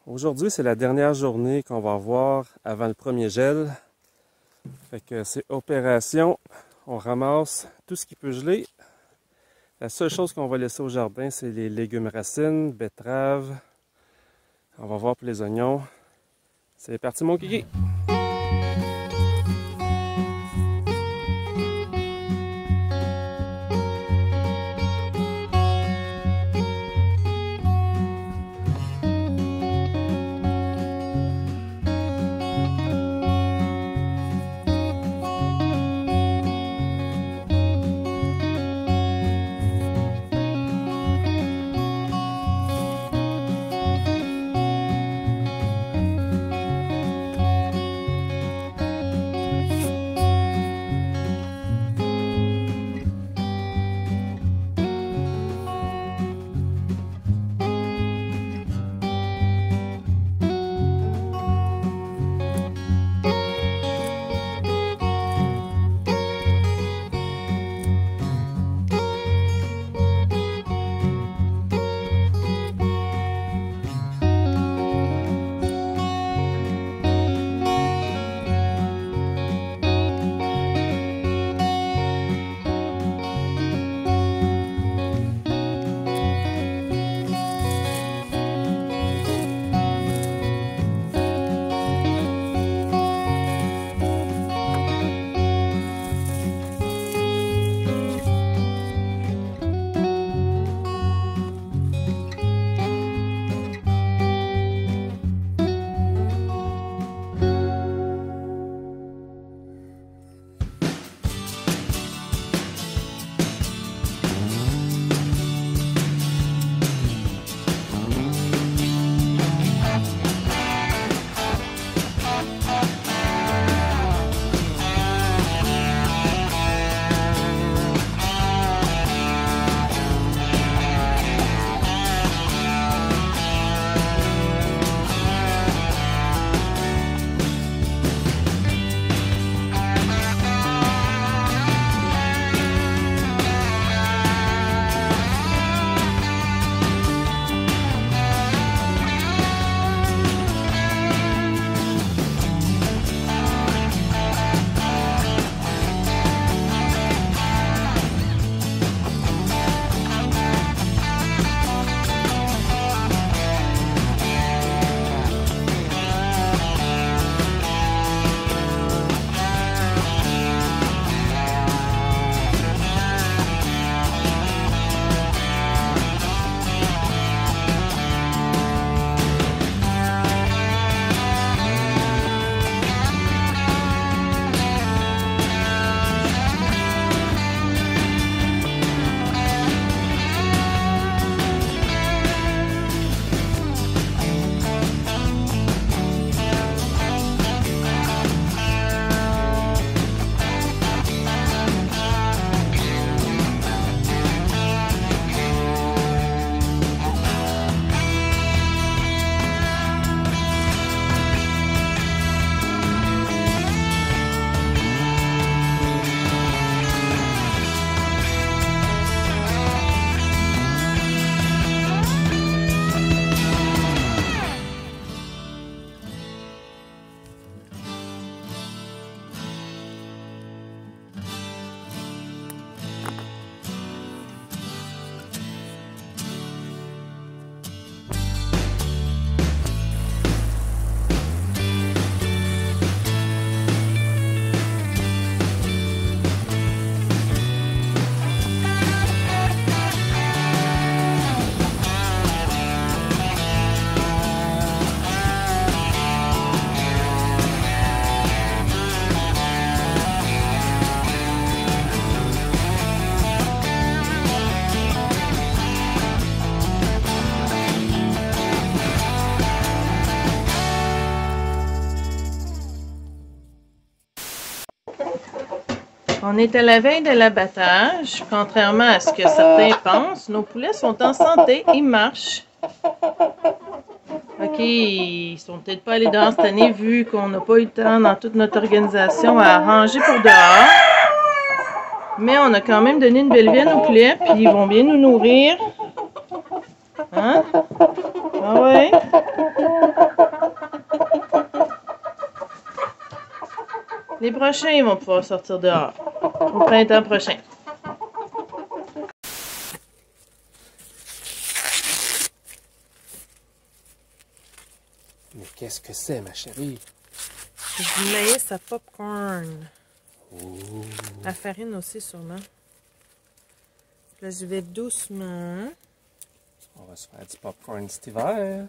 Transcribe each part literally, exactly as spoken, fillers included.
Aujourd'hui, c'est la dernière journée qu'on va avoir avant le premier gel. Fait que c'est opération. On ramasse tout ce qui peut geler. La seule chose qu'on va laisser au jardin, c'est les légumes racines, betteraves. On va voir pour les oignons. C'est parti mon kiki! On est à la veille de l'abattage. Contrairement à ce que certains pensent, nos poulets sont en santé, ils marchent. Ok, ils sont peut-être pas allés dehors cette année vu qu'on n'a pas eu le temps dans toute notre organisation à ranger pour dehors. Mais on a quand même donné une belle vie à nos poulets, puis ils vont bien nous nourrir. Hein? Ah ouais? Les prochains, ils vont pouvoir sortir dehors. Au printemps prochain. Mais qu'est-ce que c'est, ma chérie? C'est du maïs à popcorn. Oh. À farine aussi, sûrement. Là, je vais doucement. On va se faire du popcorn cet hiver.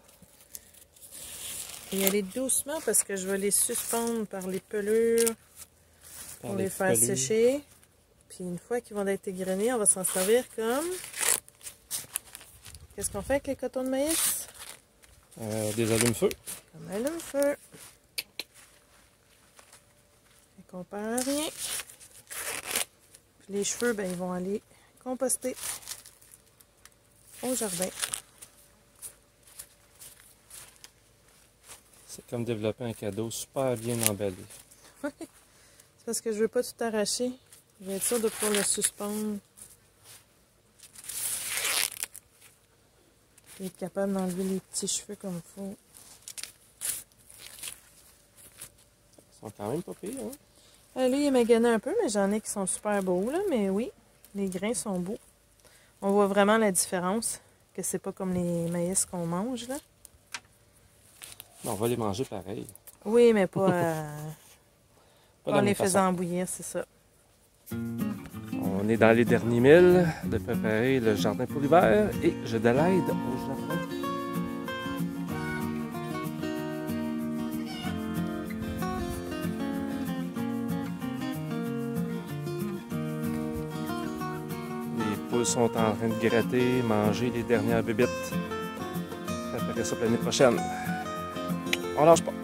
Et aller doucement parce que je vais les suspendre par les pelures Par pour les les faire pelures. sécher. Puis une fois qu'ils vont être égrenés, on va s'en servir comme... Qu'est-ce qu'on fait avec les cotons de maïs? Euh, des allumes-feu. Comme allume-feu. Et qu'on perd rien. Puis les cheveux, ben, ils vont aller composter au jardin. C'est comme développer un cadeau super bien emballé. C'est parce que je veux pas tout arracher. Je vais être sûre de pouvoir le suspendre. Et être capable d'enlever les petits cheveux comme il faut. Ils sont quand même pas pires, hein? Euh, lui, il m'a gagné un peu, mais j'en ai qui sont super beaux, là. Mais oui, les grains sont beaux. On voit vraiment la différence, que c'est pas comme les maïs qu'on mange, là. On va les manger pareil. Oui, mais pas, euh, Pas de pas la en les même façon. faisant bouillir, c'est ça. On est dans les derniers milles de préparer le jardin pour l'hiver et je de l'aide au jardin. Les poules sont en train de gratter, manger les dernières bébites. Préparer ça pour l'année prochaine. On lâche pas.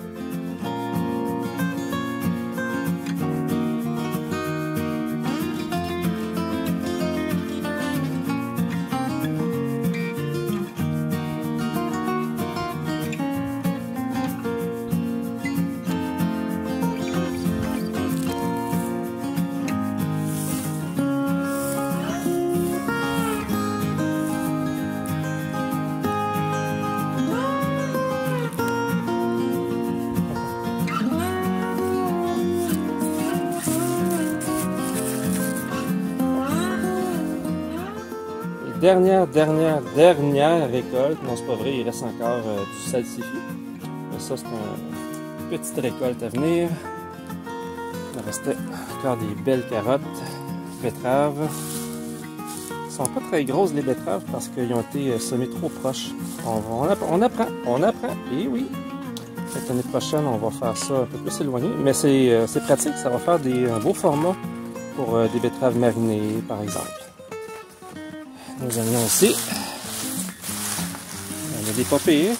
Dernière, dernière, dernière récolte. Non, c'est pas vrai, il reste encore euh, du salsifis. Mais ça, c'est une petite récolte à venir. Il restait encore des belles carottes, betteraves. Elles sont pas très grosses, les betteraves, parce qu'ils ont été semés trop proches. On, va, on, apprend, on apprend, on apprend. Et oui, l'année prochaine, on va faire ça un peu plus éloigné. Mais c'est euh, pratique, ça va faire des un beau format pour euh, des betteraves marinées, par exemple. Nos oignons aussi. On a des pas pires.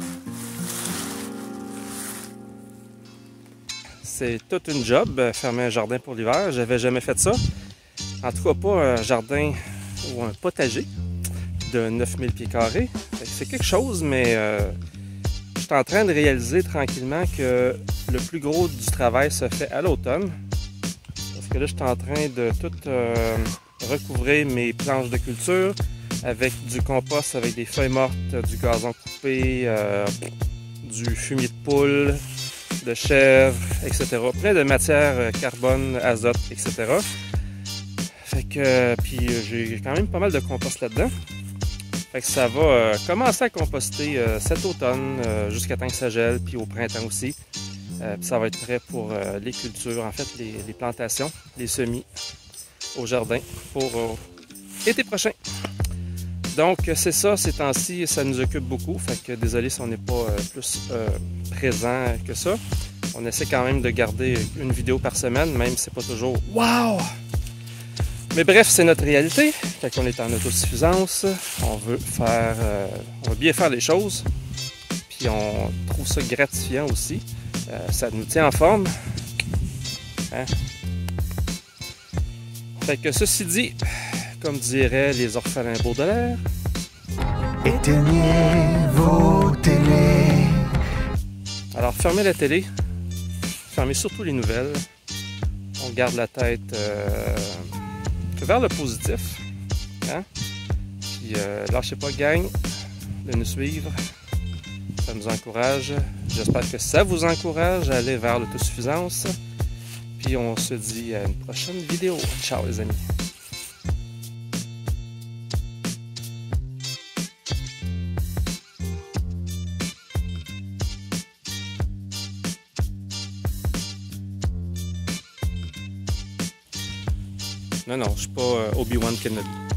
C'est toute une job, euh, fermer un jardin pour l'hiver. J'avais jamais fait ça. En tout cas, pas un jardin ou un potager de neuf mille pieds carrés. C'est quelque chose, mais euh, je suis en train de réaliser tranquillement que le plus gros du travail se fait à l'automne. Parce que là, je suis en train de tout euh, recouvrir mes planches de culture avec du compost, avec des feuilles mortes, du gazon coupé, euh, du fumier de poule, de chèvre, et cetera. Plein de matières carbone, azote, et cetera. Fait que, puis j'ai quand même pas mal de compost là-dedans. Fait que ça va euh, commencer à composter euh, cet automne euh, jusqu'à temps que ça gèle, puis au printemps aussi. Euh, puis ça va être prêt pour euh, les cultures, en fait, les, les plantations, les semis au jardin pour euh, l'été prochain. Donc c'est ça, ces temps-ci, ça nous occupe beaucoup. Fait que désolé si on n'est pas euh, plus euh, présent que ça. On essaie quand même de garder une vidéo par semaine, même si c'est pas toujours « Wow! » Mais bref, c'est notre réalité. Fait qu'on est en autosuffisance. On veut faire, euh, on veut bien faire les choses. Puis on trouve ça gratifiant aussi. Euh, ça nous tient en forme. Hein? Fait que ceci dit, comme diraient les orphelins Baudelaire, éteignez vos télés. Alors fermez la télé, fermez surtout les nouvelles. On garde la tête euh, vers le positif. Hein? Puis euh, lâchez pas, gang, de nous suivre. Ça nous encourage. J'espère que ça vous encourage à aller vers l'autosuffisance. Puis on se dit à une prochaine vidéo. Ciao les amis! Non, non, je suis pas euh, Obi-Wan Kenobi.